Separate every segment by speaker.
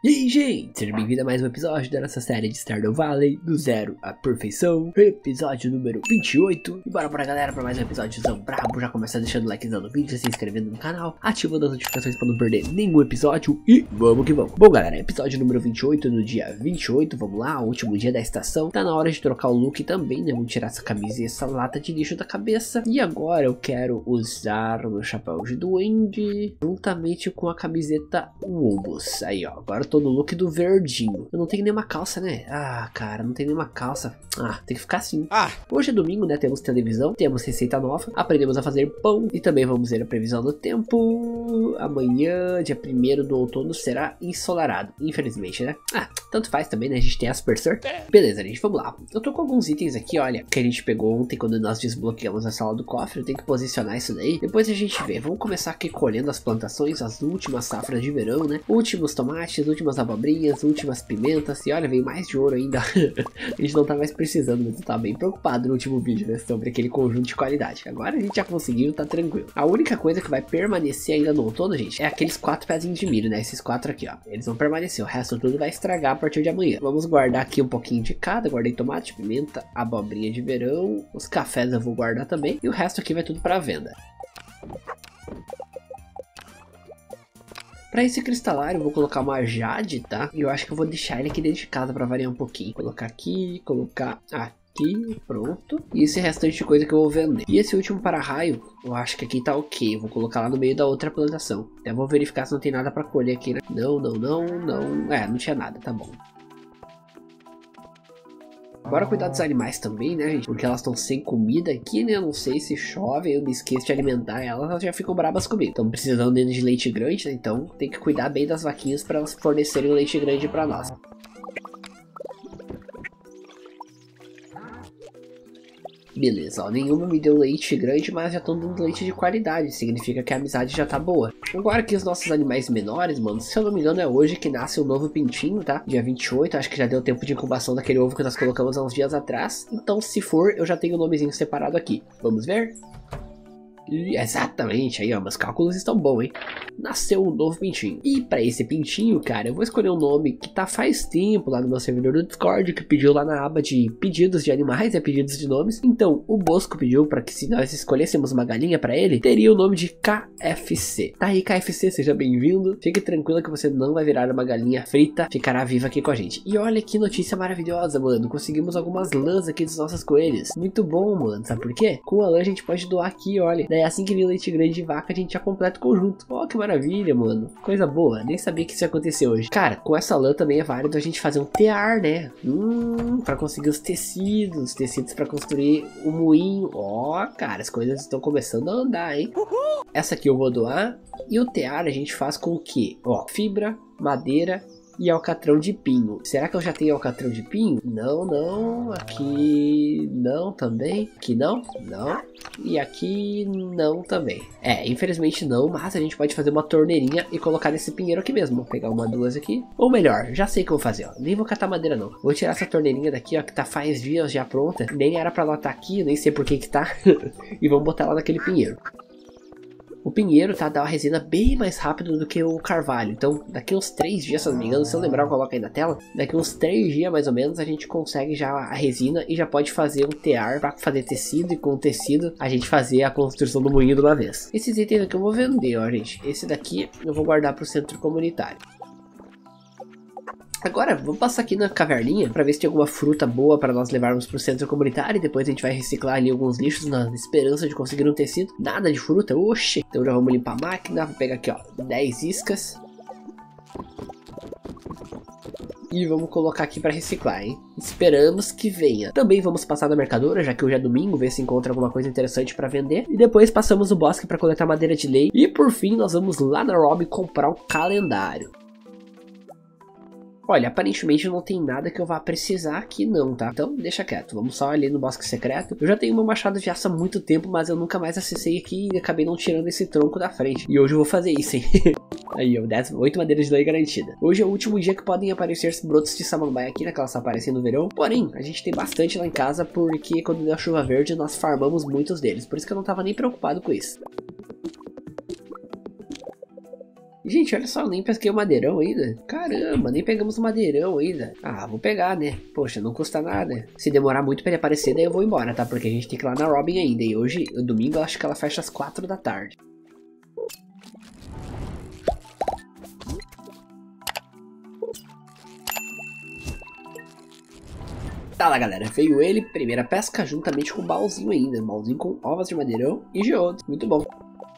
Speaker 1: E aí, gente, seja bem-vindo a mais um episódio da nossa série de Stardew Valley, do zero à perfeição, episódio número 28. E bora pra galera, pra mais um episódiozão brabo. Já começa deixando o likezão no vídeo, se inscrevendo no canal, ativando as notificações pra não perder nenhum episódio e vamos que vamos. Bom galera, episódio número 28, no dia 28, vamos lá, o último dia da estação. Tá na hora de trocar o look também, né, vamos tirar essa camisa e essa lata de lixo da cabeça. E agora eu quero usar o meu chapéu de duende, juntamente com a camiseta Wobos. Aí ó, agora eu tô no look do verdinho. Eu não tenho nenhuma calça, né? Ah, cara, não tem nenhuma calça. Ah, tem que ficar assim. Hoje é domingo, né? Temos televisão, temos receita nova, aprendemos a fazer pão e também vamos ver a previsão do tempo. Amanhã, dia 1º do outono, será ensolarado. Infelizmente, né? Ah, tanto faz também, né? A gente tem a Super Sur. Beleza, gente, vamos lá. Eu tô com alguns itens aqui, olha, que a gente pegou ontem quando nós desbloqueamos a sala do cofre. Eu tenho que posicionar isso daí. Depois a gente vê. Vamos começar aqui colhendo as plantações, as últimas safras de verão, né? Últimos tomates, últimas abobrinhas, últimas pimentas. E olha, veio mais de ouro ainda. A gente não tá mais precisando, mas eu tava bem preocupado no último vídeo, né? Sobre aquele conjunto de qualidade. Agora a gente já conseguiu, tá tranquilo. A única coisa que vai permanecer ainda no outono, gente, é aqueles 4 pezinhos de milho, né? Esses 4 aqui, ó. Eles vão permanecer. O resto tudo vai estragar a partir de amanhã. Vamos guardar aqui um pouquinho de cada. Guardei tomate, pimenta, abobrinha de verão. Os cafés eu vou guardar também. E o resto aqui vai tudo pra venda. Pra esse cristalário eu vou colocar uma jade, tá? E eu acho que eu vou deixar ele aqui dentro de casa pra variar um pouquinho. Colocar aqui, colocar aqui, pronto. E esse restante de coisa que eu vou vender. E esse último para-raio, eu acho que aqui tá ok. Eu vou colocar lá no meio da outra plantação. Até vou verificar se não tem nada pra colher aqui, né? Não. É, não tinha nada, tá bom. Bora cuidar dos animais também, né, gente? Porque elas estão sem comida aqui, né? Eu não sei se chove, eu me esqueço de alimentar elas, elas já ficam bravas comigo. Estão precisando de leite grande, né? Então tem que cuidar bem das vaquinhas para elas fornecerem o leite grande para nós. Beleza, ó, nenhuma me deu leite grande, mas já estão dando leite de qualidade, significa que a amizade já tá boa. Agora que os nossos animais menores, mano, se eu não me engano é hoje que nasce um novo pintinho, tá? Dia 28, acho que já deu tempo de incubação daquele ovo que nós colocamos há uns dias atrás. Então se for, eu já tenho o nomezinho separado aqui. Vamos ver? Exatamente, aí ó, meus cálculos estão bons, hein? Nasceu um novo pintinho. E pra esse pintinho, cara, eu vou escolher um nome que tá faz tempo lá no meu servidor do Discord, que pediu lá na aba de pedidos de animais, pedidos de nomes. Então, o Bosco pediu pra que se nós escolhêssemos uma galinha pra ele, teria o nome de KFC. Tá aí, KFC, seja bem-vindo. Fique tranquila que você não vai virar uma galinha frita, ficará viva aqui com a gente. E olha que notícia maravilhosa, mano. Conseguimos algumas lãs aqui dos nossos coelhos. Muito bom, mano. Sabe por quê? Com a lã a gente pode doar aqui, olha. Daí assim que vir leite grande de vaca, a gente já completa o conjunto. Ó, que maravilha, mano. Coisa boa. Nem sabia que isso ia acontecer hoje. Cara, com essa lã também é válido a gente fazer um tear, né? Pra conseguir os tecidos. Tecidos pra construir o moinho. Ó, cara, as coisas estão começando a andar, hein? Essa aqui eu vou doar. E o tear a gente faz com o quê? Ó, fibra, madeira e alcatrão de pinho. Será que eu já tenho alcatrão de pinho? Não. Aqui não também. Aqui não. E aqui não também. Infelizmente não, mas a gente pode fazer uma torneirinha e colocar nesse pinheiro aqui mesmo. Vou pegar uma, duas aqui. Ou melhor, já sei o que eu vou fazer, ó. Nem vou catar madeira não. Vou tirar essa torneirinha daqui, ó, que tá faz dias já pronta. Nem era pra ela estar aqui, nem sei por que tá. E vamos botar ela naquele pinheiro. O pinheiro, tá, dá uma resina bem mais rápido do que o carvalho. Então, daqui uns 3 dias, se eu não me engano, se eu lembrar, eu coloco aí na tela. Daqui uns 3 dias, mais ou menos, a gente consegue já a resina e já pode fazer um tear pra fazer tecido. E com o tecido, a gente fazer a construção do moinho de uma vez. Esses itens aqui eu vou vender, ó, gente. Esse daqui eu vou guardar pro centro comunitário. Agora, vamos passar aqui na caverninha para ver se tem alguma fruta boa para nós levarmos pro centro comunitário. E depois a gente vai reciclar ali alguns lixos na esperança de conseguir um tecido. Nada de fruta, oxi. Então já vamos limpar a máquina. Vou pegar aqui, ó, 10 iscas. E vamos colocar aqui para reciclar, hein? Esperamos que venha. Também vamos passar na mercadora, já que hoje é domingo, ver se encontra alguma coisa interessante para vender. E depois passamos no bosque para coletar madeira de lei. E por fim, nós vamos lá na Rob comprar o calendário. Olha, aparentemente não tem nada que eu vá precisar aqui não, tá? Então deixa quieto, vamos só ali no bosque secreto. Eu já tenho meu machado de aço há muito tempo, mas eu nunca mais acessei aqui e acabei não tirando esse tronco da frente. E hoje eu vou fazer isso, hein? Aí, ó, 8 madeiras de lei garantida. Hoje é o último dia que podem aparecer brotos de samambaia aqui, né? Que elas só aparecem no verão. Porém, a gente tem bastante lá em casa, porque quando deu a chuva verde, nós farmamos muitos deles. Por isso que eu não tava nem preocupado com isso. Gente, olha só, eu nem pesquei o madeirão ainda. Caramba, nem pegamos o madeirão ainda. Ah, vou pegar, né? Poxa, não custa nada. Se demorar muito pra ele aparecer, daí eu vou embora, tá? Porque a gente tem que ir lá na Robin ainda. E hoje, domingo, eu acho que ela fecha às 4 da tarde. Tá lá, galera, veio ele, primeira pesca, juntamente com um baúzinho ainda. Um baúzinho com ovas de madeirão e geodes, muito bom.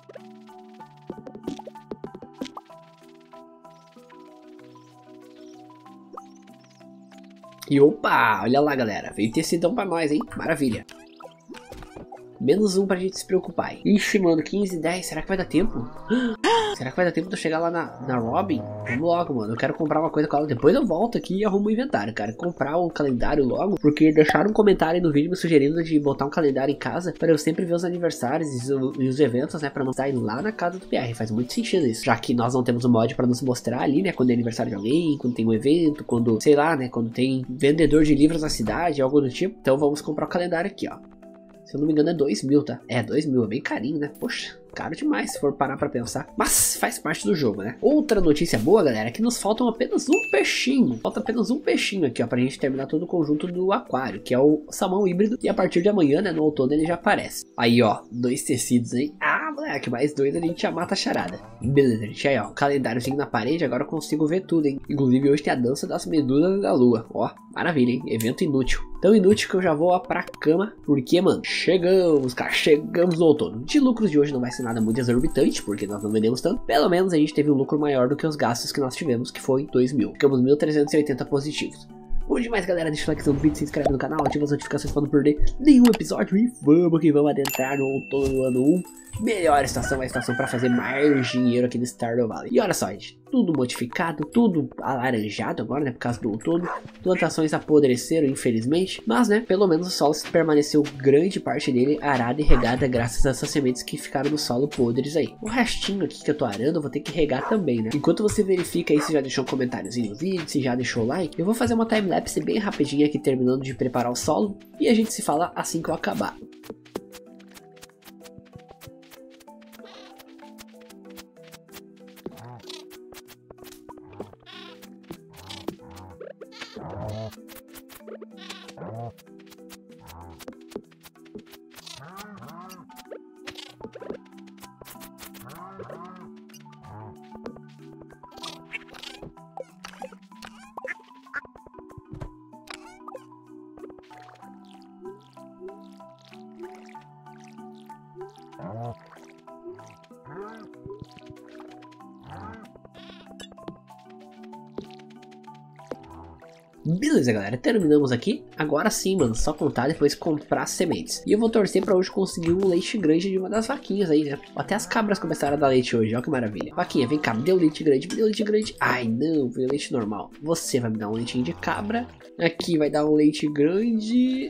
Speaker 1: E opa, olha lá, galera, veio tecidão pra nós, hein, maravilha. Menos um pra gente se preocupar, hein. Ixi, mano, 15, 10, será que vai dar tempo? Será que vai dar tempo de eu chegar lá na Robin? Vamos logo, mano. Eu quero comprar uma coisa com ela. Depois eu volto aqui e arrumo o inventário, cara. Comprar um calendário logo. Porque deixaram um comentário no vídeo me sugerindo de botar um calendário em casa para eu sempre ver os aniversários e os eventos, né? Pra não sair lá na casa do PR. Faz muito sentido isso. Já que nós não temos um mod pra nos mostrar ali, né? Quando é aniversário de alguém, quando tem um evento, quando, sei lá, né? Quando tem vendedor de livros na cidade, algo do tipo. Então vamos comprar o calendário aqui, ó. Se eu não me engano é 2.000, tá? É, 2.000, é bem carinho, né? Poxa, caro demais se for parar pra pensar. Mas faz parte do jogo, né? Outra notícia boa, galera, é que nos faltam apenas um peixinho. Falta apenas um peixinho aqui, ó, pra gente terminar todo o conjunto do aquário, que é o salmão híbrido. E a partir de amanhã, né, no outono, ele já aparece. Aí, ó, 2 tecidos, hein? Ah, moleque, mais 2 a gente já mata a charada. Beleza, gente, aí, ó, calendáriozinho na parede, agora eu consigo ver tudo, hein? Inclusive, hoje tem a dança das medusas da lua. Ó, maravilha, hein? Evento inútil. Tão inútil que eu já vou ó, pra cama, porque, mano, chegamos, cara, chegamos no outono. De lucros de hoje não vai ser nada muito exorbitante, porque nós não vendemos tanto. Pelo menos a gente teve um lucro maior do que os gastos que nós tivemos, que foi 2.000. Ficamos 1.380 positivos. Bom demais, galera, deixa o like no vídeo, se inscreve no canal, ativa as notificações pra não perder nenhum episódio. E vamos que vamos adentrar no outono do ano 1. Melhor estação, a estação para fazer mais dinheiro aqui no Stardew Valley. E olha só, gente, tudo modificado, tudo alaranjado agora, né, por causa do outono. Plantações apodreceram, infelizmente, mas, né, pelo menos o solo permaneceu grande parte dele arada e regada graças a essas sementes que ficaram no solo podres aí. O restinho aqui que eu tô arando, eu vou ter que regar também, né. Enquanto você verifica aí se já deixou um comentáriozinho no vídeo, se já deixou o like, eu vou fazer uma timelapse bem rapidinha aqui terminando de preparar o solo e a gente se fala assim que eu acabar. Beleza, galera, terminamos aqui. Agora sim, mano, só contar depois comprar sementes. E eu vou torcer pra hoje conseguir um leite grande de uma das vaquinhas aí, né? Até as cabras começaram a dar leite hoje, ó que maravilha. Vaquinha, vem cá, me deu leite grande, me deu leite grande. Ai, não, veio leite normal. Você vai me dar um leitinho de cabra. Aqui vai dar um leite grande.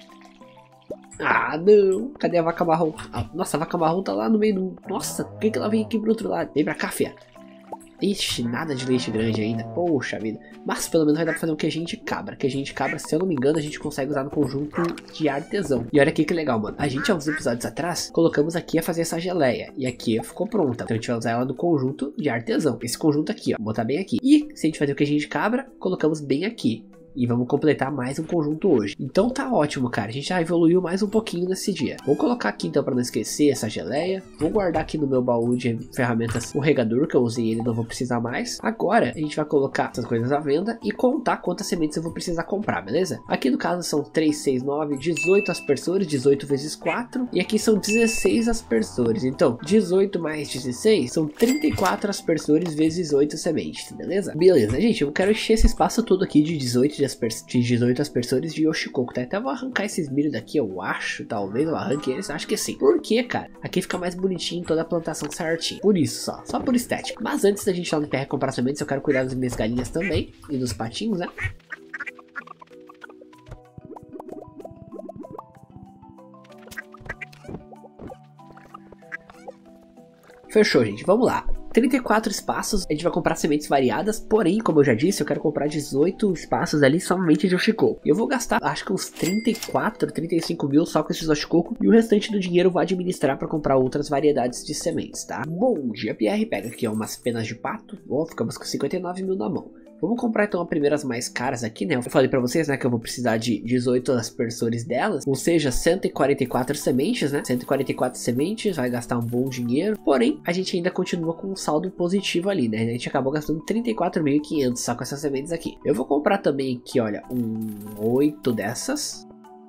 Speaker 1: Ah, não. Cadê a vaca marrom? Ah, nossa, a vaca marrom tá lá no meio do... Nossa, por que ela vem aqui pro outro lado? Vem pra cá, fia. Ixi, nada de leite grande ainda. Poxa vida. Mas pelo menos vai dar pra fazer um queijinho de cabra. Queijinho de cabra, se eu não me engano, a gente consegue usar no conjunto de artesão. E olha aqui que legal, mano. A gente, há uns episódios atrás, colocamos aqui a fazer essa geleia. E aqui ficou pronta. Então a gente vai usar ela no conjunto de artesão. Esse conjunto aqui, ó. Vou botar bem aqui. E se a gente fazer o queijinho de cabra, colocamos bem aqui. E vamos completar mais um conjunto hoje. Então tá ótimo, cara. A gente já evoluiu mais um pouquinho nesse dia. Vou colocar aqui então para não esquecer essa geleia. Vou guardar aqui no meu baú de ferramentas o regador, que eu usei ele, não vou precisar mais. Agora a gente vai colocar essas coisas à venda e contar quantas sementes eu vou precisar comprar, beleza? Aqui no caso são 3, 6, 9, 18 aspersores, 18 vezes 4. E aqui são 16 aspersores. Então 18 mais 16 são 34 aspersores vezes 8 sementes, beleza? Beleza, gente, eu quero encher esse espaço todo aqui de 18 aspersores de Yoshikoku, tá? Até vou arrancar esses milho daqui, eu acho. Talvez eu arranque eles, acho que sim. Por quê, cara? Aqui fica mais bonitinho toda a plantação certinho. Por isso só por estética. Mas antes da gente ir lá no PR comprar sementes, eu quero cuidar das minhas galinhas também. E dos patinhos, né? Fechou, gente. Vamos lá. 34 espaços, a gente vai comprar sementes variadas, porém, como eu já disse, eu quero comprar 18 espaços ali somente de Oshikoku. E eu vou gastar, acho que uns 34, 35 mil só com esses Oshikoku, e o restante do dinheiro eu vou administrar para comprar outras variedades de sementes, tá? Bom dia, Pierre, pega aqui ó, umas penas de pato, ficamos com 59 mil na mão. Vamos comprar então as primeiras mais caras aqui, né? Eu falei pra vocês, né, que eu vou precisar de 18 aspersores delas, ou seja, 144 sementes, né? 144 sementes, vai gastar um bom dinheiro, porém, a gente ainda continua com um saldo positivo ali, né? A gente acabou gastando 34.500 só com essas sementes aqui. Eu vou comprar também aqui, olha, 8 dessas.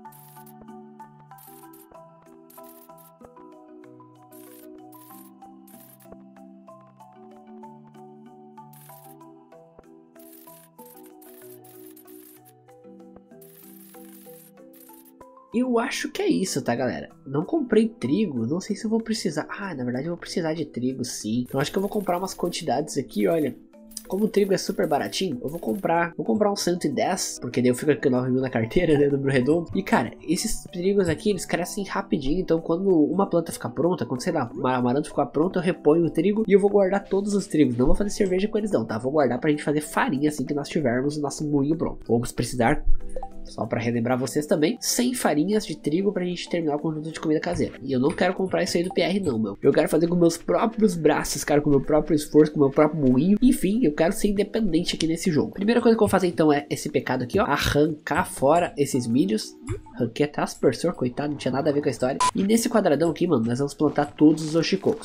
Speaker 1: Eu acho que é isso, tá, galera? Não comprei trigo, não sei se eu vou precisar. Ah, na verdade eu vou precisar de trigo, sim. Então acho que eu vou comprar umas quantidades aqui, olha. Como o trigo é super baratinho, eu vou comprar uns 110, porque daí eu fico com 9 mil na carteira, né, número redondo. E cara, esses trigos aqui, eles crescem rapidinho, então quando uma planta ficar pronta, quando sei lá, uma amaranto ficar pronta, eu reponho o trigo e eu vou guardar todos os trigos. Não vou fazer cerveja com eles não, tá? Vou guardar pra gente fazer farinha assim que nós tivermos o nosso moinho pronto. Vamos precisar, só pra relembrar vocês também, 100 farinhas de trigo pra gente terminar o conjunto de comida caseira. E eu não quero comprar isso aí do PR não, meu. Eu quero fazer com meus próprios braços, cara, com meu próprio esforço, com meu próprio moinho. Enfim, eu quero ser independente aqui nesse jogo. Primeira coisa que eu vou fazer então é esse pecado aqui, ó. Arrancar fora esses milhos. Arranquei até aspersor, coitado, não tinha nada a ver com a história. E nesse quadradão aqui, mano, nós vamos plantar todos os Oshikokos.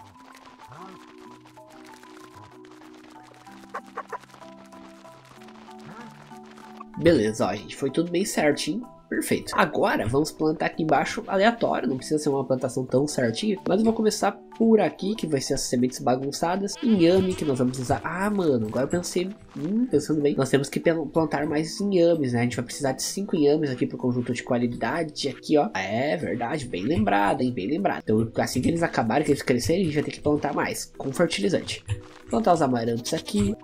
Speaker 1: Beleza, ó, gente, foi tudo bem certinho, perfeito. Agora, vamos plantar aqui embaixo aleatório, não precisa ser uma plantação tão certinha, mas eu vou começar por aqui, que vai ser as sementes bagunçadas, inhame, que nós vamos usar. Ah, mano, agora eu pensei, pensando bem, nós temos que plantar mais inhames, né? A gente vai precisar de 5 inhames aqui pro conjunto de qualidade, aqui, ó. É verdade, bem lembrado, hein, bem lembrado. Então, assim que eles acabarem, que eles crescerem, a gente vai ter que plantar mais, com fertilizante. Plantar os amarantos aqui.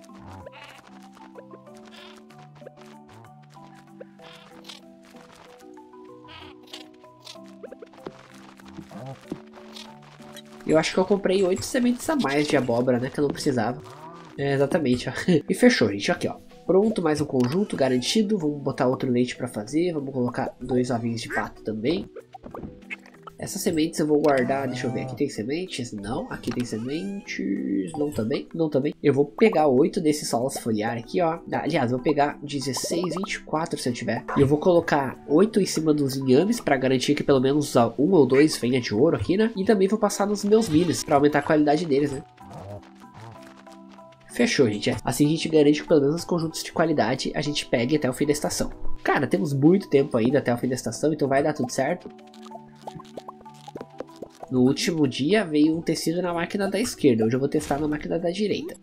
Speaker 1: Eu acho que eu comprei 8 sementes a mais de abóbora, né? Que eu não precisava. É, exatamente, ó. E fechou, gente. Aqui, ó. Pronto, mais um conjunto garantido. Vamos botar outro leite pra fazer. Vamos colocar 2 ovinhos de pato também. Essas sementes eu vou guardar, deixa eu ver, aqui tem sementes? Não, aqui tem sementes, não também, não também. Eu vou pegar 8 desses solos foliar aqui, ó. Aliás, eu vou pegar 16, 24 se eu tiver. E eu vou colocar 8 em cima dos inhames pra garantir que pelo menos 1 ou 2 venha de ouro aqui, né? E também vou passar nos meus milhos pra aumentar a qualidade deles, né? Fechou, gente. Assim a gente garante que pelo menos os conjuntos de qualidade a gente pegue até o fim da estação. Cara, temos muito tempo ainda até o fim da estação, então vai dar tudo certo. No último dia veio um tecido na máquina da esquerda, hoje eu vou testar na máquina da direita.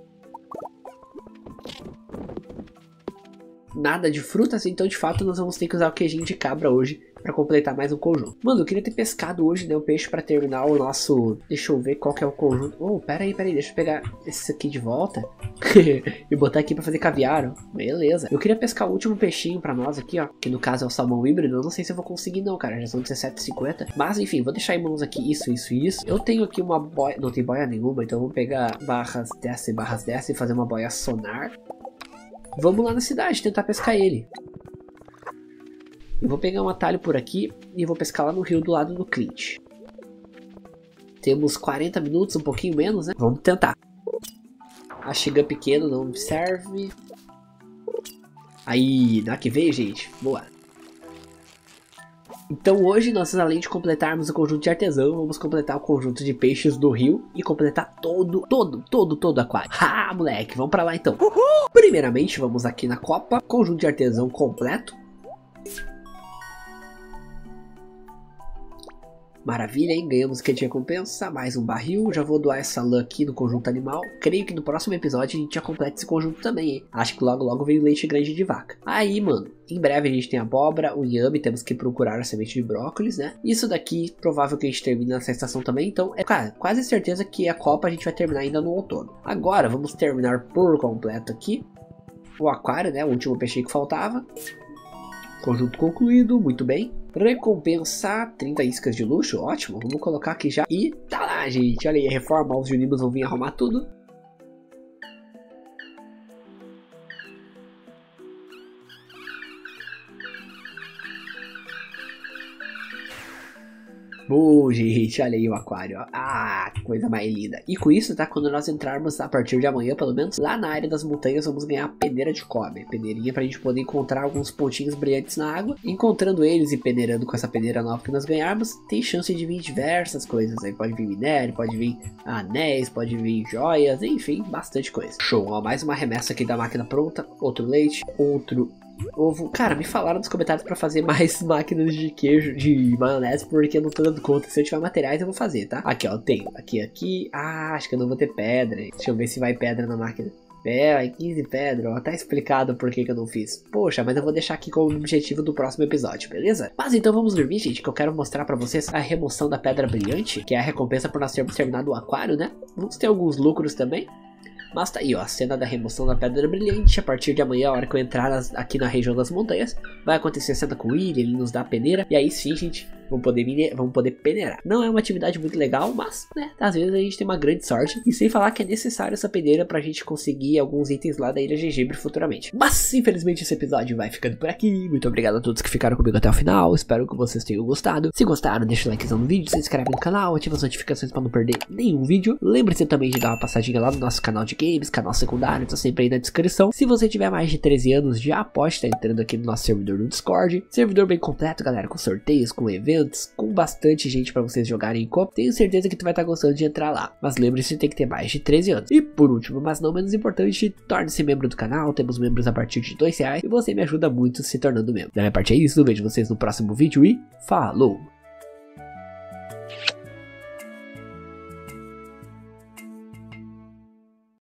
Speaker 1: Nada de frutas, então de fato nós vamos ter que usar o queijinho de cabra hoje para completar mais um conjunto. Mano, eu queria ter pescado hoje, né, o peixe para terminar o nosso... Deixa eu ver qual que é o conjunto. Oh, pera aí, deixa eu pegar esse aqui de volta e botar aqui para fazer caviar, ó. Beleza. Eu queria pescar o último peixinho para nós aqui, ó, que no caso é o salmão híbrido. Eu não sei se eu vou conseguir não, cara, já são 17,50. Mas enfim, vou deixar em mãos aqui isso. Eu tenho aqui uma boia, não tem boia nenhuma, então eu vou pegar barras dessa e fazer uma boia sonar. Vamos lá na cidade tentar pescar ele. Eu vou pegar um atalho por aqui e vou pescar lá no rio do lado do Clint. Temos 40 minutos, um pouquinho menos, né? Vamos tentar. A xiga pequeno não serve. Aí, dá que veio, gente. Boa. Então hoje nós, além de completarmos o conjunto de artesão, vamos completar o conjunto de peixes do rio e completar todo o aquário. Ah, moleque, vamos pra lá então. Uhul! Primeiramente, vamos aqui na copa, conjunto de artesão completo. Maravilha, hein? Ganhamos o que de recompensa, mais um barril. Já vou doar essa lã aqui no conjunto animal. Creio que no próximo episódio a gente já completa esse conjunto também, hein? Acho que logo veio leite grande de vaca. Aí, mano, em breve a gente tem abóbora, o inhame, temos que procurar a semente de brócolis, né? Isso daqui, provável que a gente termine nessa estação também. Então, é cara, quase certeza que a copa a gente vai terminar ainda no outono. Agora, vamos terminar por completo aqui o aquário, né? O último peixe que faltava. Conjunto concluído, muito bem. Recompensar 30 iscas de luxo, ótimo. Vamos colocar aqui já. E tá lá, gente. Olha aí, reforma. Os Junimos vão vir arrumar tudo. Gente, olha aí o aquário, ó. Ah, que coisa mais linda. E com isso, tá? Quando nós entrarmos a partir de amanhã, pelo menos, lá na área das montanhas, vamos ganhar a peneira de cobre. Peneirinha pra gente poder encontrar alguns pontinhos brilhantes na água. Encontrando eles e peneirando com essa peneira nova que nós ganharmos, tem chance de vir diversas coisas. Aí pode vir minério, pode vir anéis, pode vir joias, enfim, bastante coisa. Show, ó, mais uma remessa aqui da máquina pronta. Outro leite, outro ovo. Cara, me falaram nos comentários pra fazer mais máquinas de queijo, de maionese, porque eu não tô dando conta. Se eu tiver materiais eu vou fazer, tá? Aqui, ó, eu tenho aqui. Ah, acho que eu não vou ter pedra. Deixa eu ver se vai pedra na máquina. Vai 15 pedra, ó, tá explicado por que eu não fiz. Poxa, mas eu vou deixar aqui como objetivo do próximo episódio, beleza? Mas então vamos dormir, gente, que eu quero mostrar pra vocês a remoção da pedra brilhante, que é a recompensa por nós termos terminado o aquário, né? Vamos ter alguns lucros também. Mas tá aí, ó, a cena da remoção da pedra brilhante. A partir de amanhã, a hora que eu entrar aqui na região das montanhas, vai acontecer a cena com o William, ele nos dá a peneira. E aí sim, gente, vamos poder peneirar. Não é uma atividade muito legal, mas, né, às vezes a gente tem uma grande sorte. E sem falar que é necessário essa peneira pra gente conseguir alguns itens lá da Ilha Gengibre futuramente. Mas, infelizmente, esse episódio vai ficando por aqui. Muito obrigado a todos que ficaram comigo até o final. Espero que vocês tenham gostado. Se gostaram, deixa o likezão no vídeo, se inscreve no canal, ativa as notificações pra não perder nenhum vídeo. Lembre-se também de dar uma passadinha lá no nosso canal de games, canal secundário, tá sempre aí na descrição. Se você tiver mais de 13 anos, já pode estar entrando aqui no nosso servidor do Discord. Servidor bem completo, galera, com sorteios, com eventos, com bastante gente pra vocês jogarem em co-op. Tenho certeza que tu vai estar gostando de entrar lá. Mas lembre-se, tem que ter mais de 13 anos. E por último, mas não menos importante, torne-se membro do canal. Temos membros a partir de R$2 e você me ajuda muito se tornando membro. Da minha parte é isso, vejo vocês no próximo vídeo e falou!